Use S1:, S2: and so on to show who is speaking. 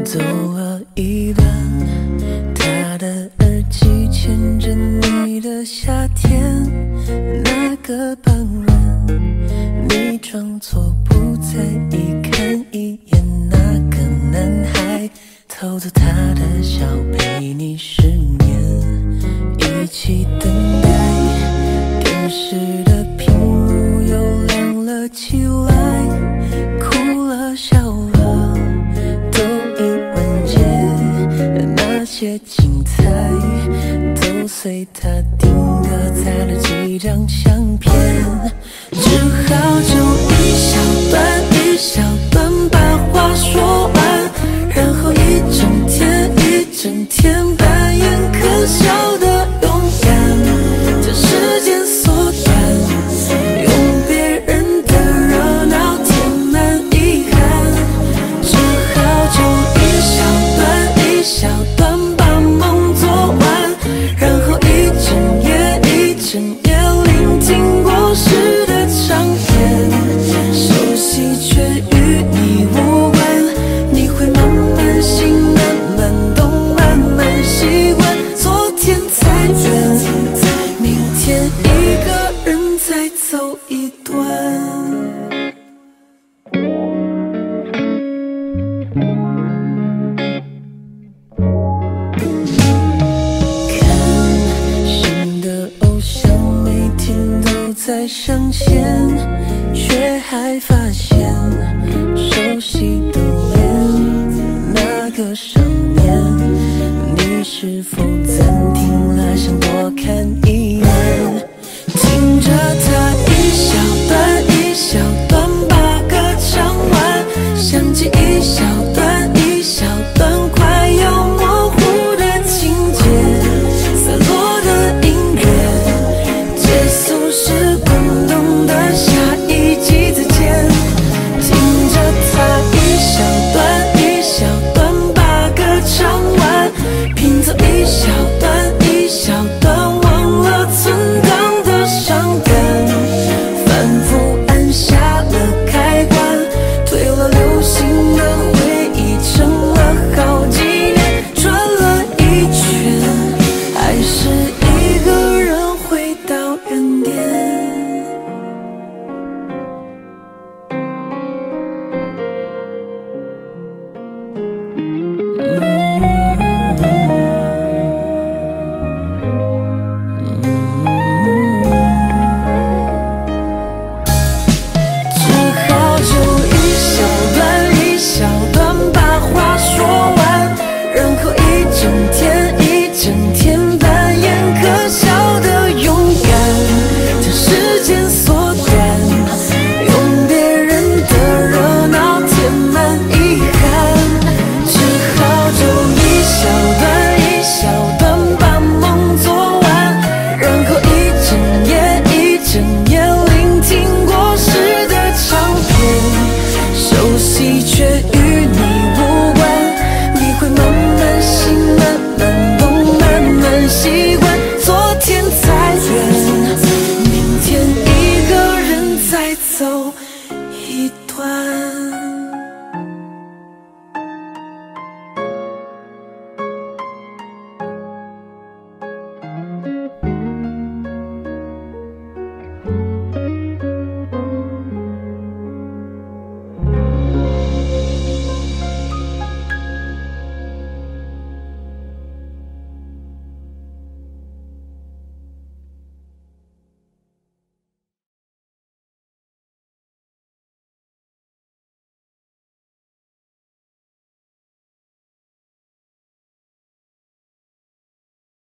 S1: 走了一段，他的耳机牵着你的夏天。那个傍晚，你装作不在意，看一眼那个男孩，偷走他的笑，陪你失眠，一起等待。电视的屏幕又亮了起来，哭了笑了都已完结，那些精彩都随他定格在了几张相片，只好就一小段一小段把话说完，然后一整天扮演可笑的勇敢，将时间缩短，用别人的热闹填满遗憾，只好就一小段把梦做完，然后一整夜聆听过时的唱片，熟悉却与你无关，你会慢慢醒，慢慢懂，慢慢习惯，昨天才远，明天一个人再走一段。在上线，却还发现熟悉的脸，那个少年，你是否暂停了，想多看一眼？